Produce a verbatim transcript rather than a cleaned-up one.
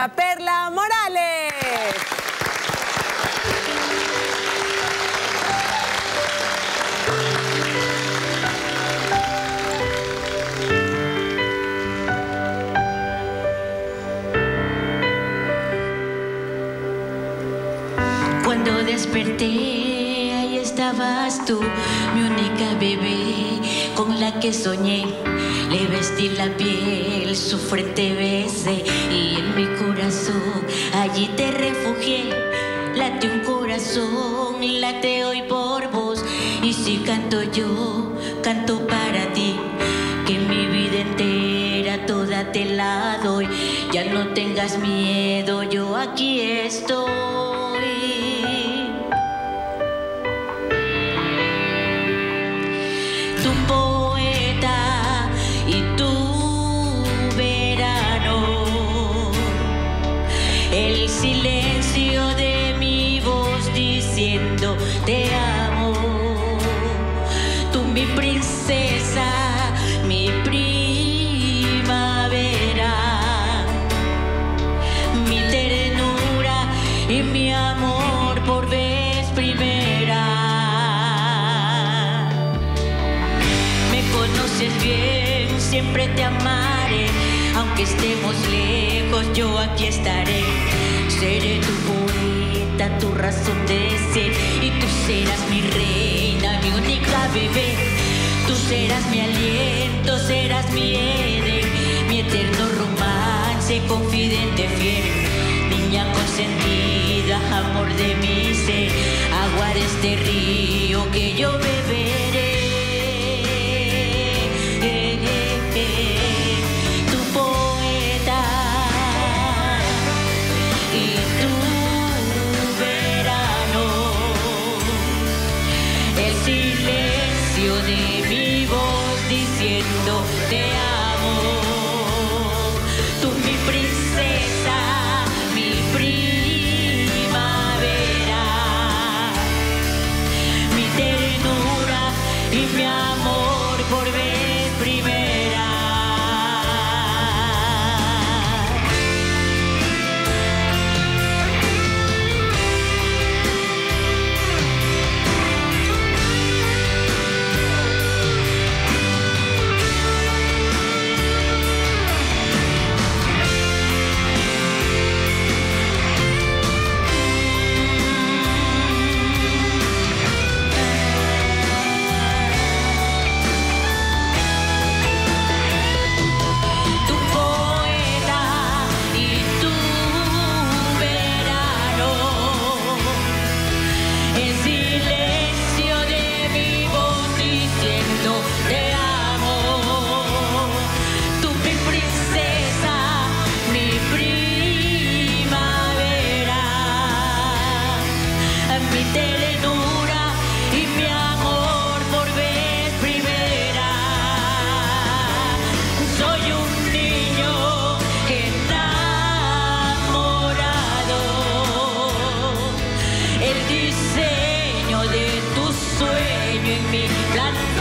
Perla Morales. Cuando desperté, ahí estabas tú, mi única bebé, con la que soñé. Le vestí la piel, su frente besé, y en mi corazón allí te refugié. Late un corazón, late hoy por vos, y si canto yo, canto para ti, que mi vida entera toda te la doy. Ya no tengas miedo, yo aquí estoy. Tu poeta y tu verano, el silencio de mi voz diciendo te amo. Tú mi princesa, mi primavera, mi ternura y mi amor por vez primera. Conoces bien, siempre te amaré, aunque estemos lejos, yo aquí estaré. Seré tu poeta, tu razón de ser, y tú serás mi reina, mi única bebé. Tú serás mi aliento, serás mi Edén, mi eterno romance, confidente fiel. Niña consentida, amor de mi ser, agua de este río que yo beberé. De mi voz diciendo te amo. Tú mi princesa, mi primavera, mi ternura y mi amor por vez primera. Mi ternura y mi amor por vez primera. Soy un niño enamorado, el diseño de tu sueño en mi plan.